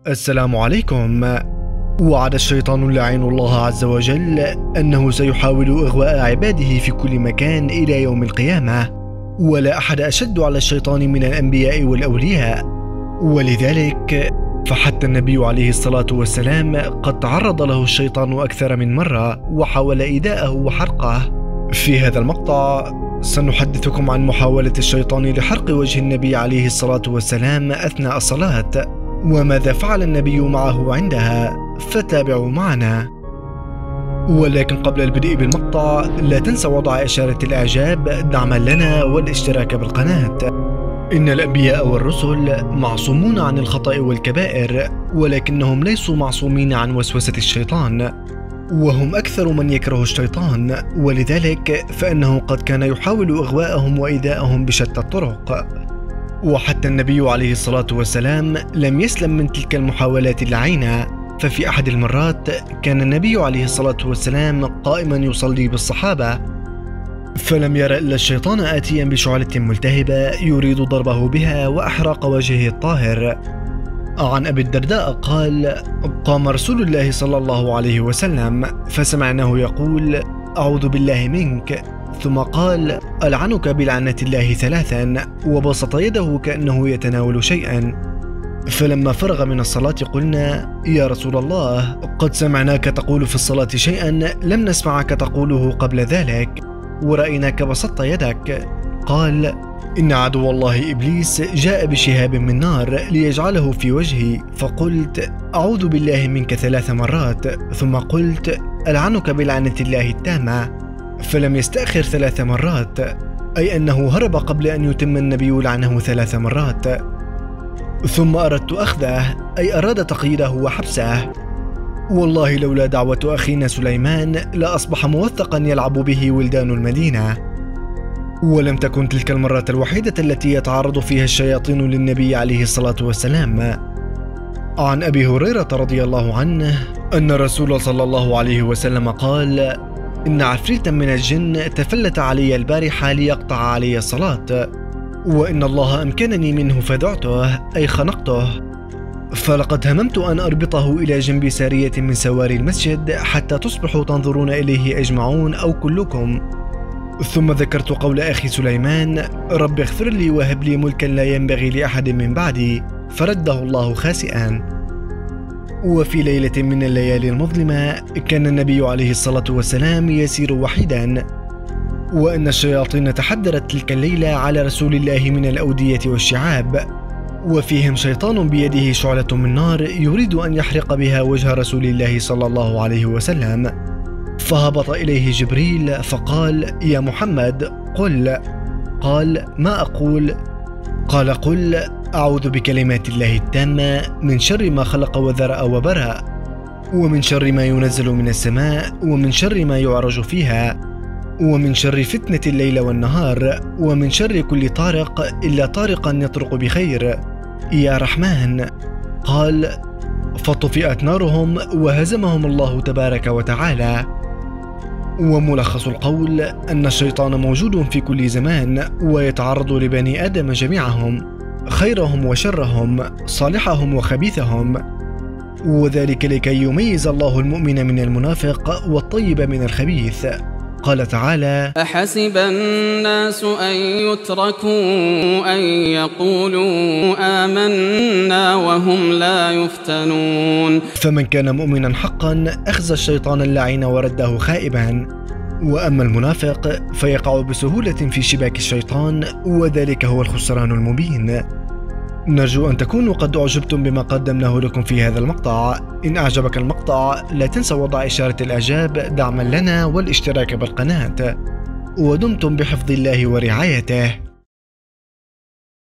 السلام عليكم. وعد الشيطان اللعين الله عز وجل أنه سيحاول إغواء عباده في كل مكان إلى يوم القيامة، ولا أحد أشد على الشيطان من الأنبياء والأولياء، ولذلك فحتى النبي عليه الصلاة والسلام قد تعرض له الشيطان أكثر من مرة وحاول إيذاءه وحرقه. في هذا المقطع سنحدثكم عن محاولة الشيطان لحرق وجه النبي عليه الصلاة والسلام أثناء الصلاة، وماذا فعل النبي معه عندها، فتابعوا معنا. ولكن قبل البدء بالمقطع لا تنسى وضع إشارة الإعجاب دعما لنا والاشتراك بالقناة. إن الأنبياء والرسل معصومون عن الخطأ والكبائر، ولكنهم ليسوا معصومين عن وسوسة الشيطان، وهم أكثر من يكره الشيطان، ولذلك فإنه قد كان يحاول إغواءهم وإيذاءهم بشتى الطرق. وحتى النبي عليه الصلاة والسلام لم يسلم من تلك المحاولات اللعينة، ففي أحد المرات كان النبي عليه الصلاة والسلام قائما يصلي بالصحابة، فلم ير إلا الشيطان آتيا بشعلة ملتهبة يريد ضربه بها وإحراق وجهه الطاهر. عن أبي الدرداء قال: قام رسول الله صلى الله عليه وسلم فسمعناه يقول: أعوذ بالله منك، ثم قال: ألعنك بلعنة الله ثلاثا، وبسط يده كأنه يتناول شيئا. فلما فرغ من الصلاة قلنا: يا رسول الله، قد سمعناك تقول في الصلاة شيئا لم نسمعك تقوله قبل ذلك، ورأيناك بسطت يدك. قال: إن عدو الله إبليس جاء بشهاب من نار ليجعله في وجهي، فقلت: أعوذ بالله منك 3 مرات، ثم قلت: ألعنك بلعنة الله التامة. فلم يستأخر 3 مرات، أي أنه هرب قبل أن يتم النبي لعنه 3 مرات. ثم أردت أخذه، أي أراد تقييده وحبسه. والله لولا دعوة أخينا سليمان لأصبح موثقا يلعب به ولدان المدينة. ولم تكن تلك المرة الوحيدة التي يتعرض فيها الشياطين للنبي عليه الصلاة والسلام. عن أبي هريرة رضي الله عنه أن الرسول صلى الله عليه وسلم قال: إن عفريتا من الجن تفلت علي البارحة ليقطع علي الصلاة، وإن الله أمكنني منه فدعته، أي خنقته، فلقد هممت أن أربطه إلى جنب سارية من سواري المسجد حتى تصبحوا تنظرون إليه أجمعون أو كلكم. ثم ذكرت قول أخي سليمان: رب اغفر لي وهب لي ملكا لا ينبغي لأحد من بعدي، فرده الله خاسئا. وفي ليلة من الليالي المظلمة كان النبي عليه الصلاة والسلام يسير وحيدا، وأن الشياطين تحدرت تلك الليلة على رسول الله من الأودية والشعاب، وفيهم شيطان بيده شعلة من نار يريد أن يحرق بها وجه رسول الله صلى الله عليه وسلم. فهبط إليه جبريل فقال: يا محمد قل. قال: ما أقول؟ قال: قل: أعوذ بكلمات الله التامة من شر ما خلق وذرأ وبرأ، ومن شر ما ينزل من السماء، ومن شر ما يعرج فيها، ومن شر فتنة الليل والنهار، ومن شر كل طارق إلا طارقا يطرق بخير، يا رحمن. قال: فطفئت نارهم وهزمهم الله تبارك وتعالى. وملخص القول أن الشيطان موجود في كل زمان، ويتعرض لبني آدم جميعهم، خيرهم وشرهم، صالحهم وخبيثهم، وذلك لكي يميز الله المؤمن من المنافق والطيب من الخبيث. قال تعالى: أحسب الناس أن يتركوا أن يقولوا آمنا وهم لا يفتنون. فمن كان مؤمنا حقا أخزى الشيطان اللعين ورده خائبا، وأما المنافق فيقع بسهولة في شباك الشيطان، وذلك هو الخسران المبين. نرجو أن تكونوا قد أعجبتم بما قدمناه لكم في هذا المقطع. إن أعجبك المقطع لا تنسى وضع إشارة الإعجاب دعما لنا والاشتراك بالقناة، ودمتم بحفظ الله ورعايته.